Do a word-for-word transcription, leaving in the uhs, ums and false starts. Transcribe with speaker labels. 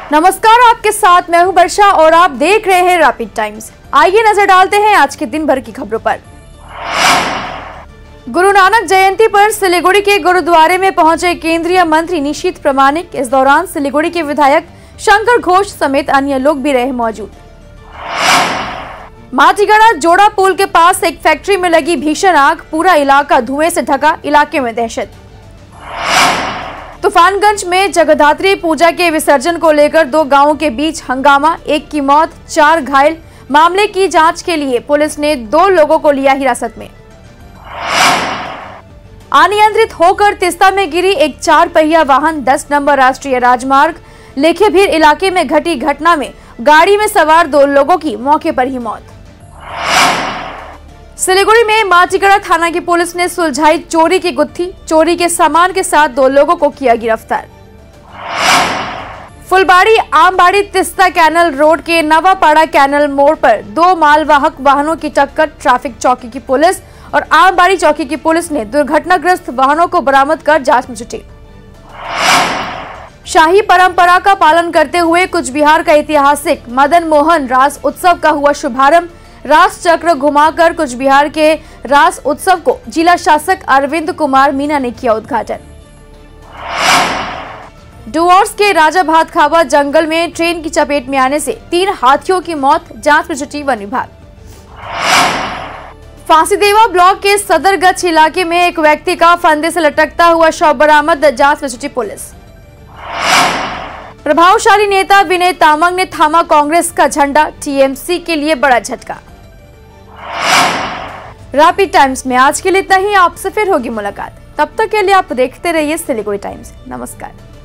Speaker 1: नमस्कार, आपके साथ मैं हूं वर्षा और आप देख रहे हैं रैपिड टाइम्स। आइए नजर डालते हैं आज के दिन भर की खबरों पर। गुरु नानक जयंती पर सिलीगुड़ी के गुरुद्वारे में पहुंचे केंद्रीय मंत्री निशीथ प्रामाणिक। इस दौरान सिलीगुड़ी के विधायक शंकर घोष समेत अन्य लोग भी रहे मौजूद। माटीगढ़ा जोड़ा पुल के पास एक फैक्ट्री में लगी भीषण आग, पूरा इलाका धुएं से ढका, इलाके में दहशत। तूफानगंज में जगद्धात्री पूजा के विसर्जन को लेकर दो गांवों के बीच हंगामा, एक की मौत, चार घायल। मामले की जांच के लिए पुलिस ने दो लोगों को लिया हिरासत में। अनियंत्रित होकर तीस्ता में गिरी एक चार पहिया वाहन, दस नंबर राष्ट्रीय राजमार्ग लेखेभीर इलाके में घटी घटना में गाड़ी में सवार दो लोगों की मौके पर ही मौत। सिलीगुड़ी में माटीगढ़ा थाना की पुलिस ने सुलझाई चोरी की गुत्थी, चोरी के सामान के साथ दो लोगों को किया गिरफ्तार। फुलबाड़ी आमबाड़ी तीस्ता कैनल रोड के नवापाड़ा कैनल मोड़ पर दो मालवाहक वाहनों की टक्कर, ट्रैफिक चौकी की पुलिस और आमबाड़ी चौकी की पुलिस ने दुर्घटनाग्रस्त वाहनों को बरामद कर जांच में जुटी। शाही परंपरा का पालन करते हुए कुछ बिहार का ऐतिहासिक मदन मोहन रास उत्सव का हुआ शुभारंभ। रास चक्र घुमाकर कुछ बिहार के रास उत्सव को जिला शासक अरविंद कुमार मीना ने किया उद्घाटन। डुवर्स के राजा भातखावा जंगल में ट्रेन की चपेट में आने से तीन हाथियों की मौत, जांच में जुटी वन विभाग। फांसीदेवा ब्लॉक के सदरगछ इलाके में एक व्यक्ति का फंदे से लटकता हुआ शव बरामद, जांच में जुटी पुलिस। प्रभावशाली नेता विनय तामंग ने थामा कांग्रेस का झंडा, टीएमसी के लिए बड़ा झटका। रैपिड टाइम्स में आज के लिए इतना ही। आपसे फिर होगी मुलाकात, तब तक के लिए आप देखते रहिए सिलीगुड़ी टाइम्स। नमस्कार।